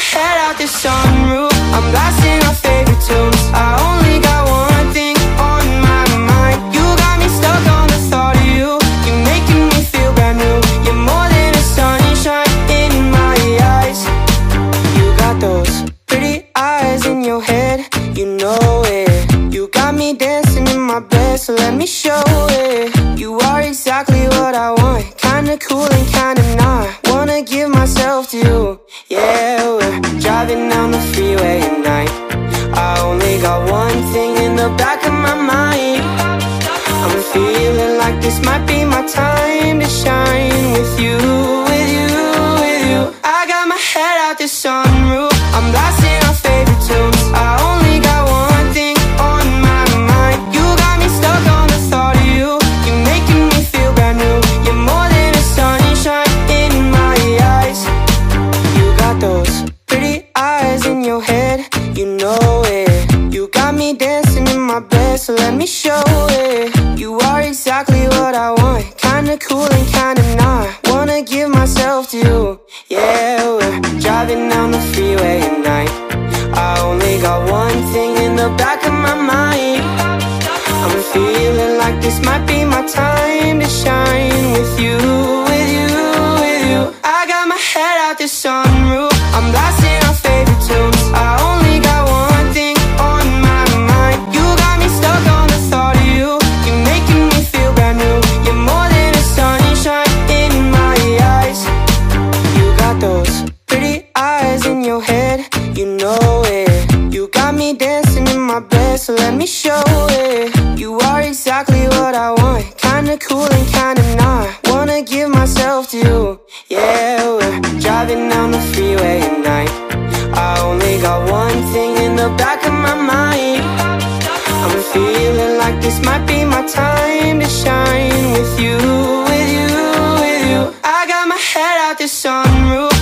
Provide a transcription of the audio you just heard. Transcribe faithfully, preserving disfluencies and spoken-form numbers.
head out the sunroof, I'm blasting our favorite tunes. I only got one thing on my mind. You got me stuck on the thought of you. You're making me feel brand new. You're more than a sunshine in my eyes. You got those pretty eyes in your head, you know it. You got me dancing in my bed, so let me show it. You are exactly what I want, kinda cool and kinda not. Wanna give myself to you. Yeah, we're driving down the freeway at night. I only got one thing in the back of my mind. I'm feeling like this might be my time to shine. With you, with you, with you. I got my head out the sunroof, I'm blasting our favorite tunes. I only got one thing on my mind. You got me stuck on the thought of you. You're making me feel brand new. You're more than a sunshine in my eyes. You got those pretty eyes in your head, you know it. You got me dancing in my bed, so let me show it. You are exactly what I want, kinda cool and kinda not. Wanna give myself to you. Yeah, we're driving down the freeway at night. I only got one thing in the back of my mind. I'm feeling like this might be my time to shine. With you, with you, with you. I got my head out the sunroof, I'm blasting our favorite tunes. I only got one thing on my mind. You got me stuck on the thought of you. You're making me feel brand new. You're more than a sunshine in my eyes. You got those pretty eyes in your head, you know it. You got me dancing in my bed, so let me show it. You are exactly what I want, kinda cool and kinda not. Wanna give myself to you. Yeah, we're driving down the freeway at night. I only got one thing in the back of my mind. I'm feeling like this might be my time to shine. With you, with you, with you. I got my head out the sunroof,